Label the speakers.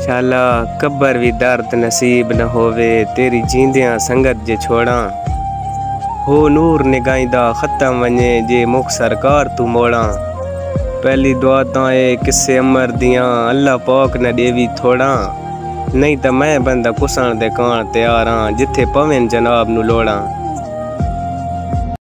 Speaker 1: शाला कब्र भी दर्द नसीब न होवे तेरी जींदियां संगत जे छोड़ा। हो नूर निगाइंदा ख़त्म वने जे मुख सरकार तू मोड़ा। पहली दुआ ताए किस्से अमर दियां अल्लाह पाक न देवी थोड़ा। नहीं तो मैं बंदा कुसण दे कान तैयार हाँ जिथे पवें जनाब नू लोड़ा।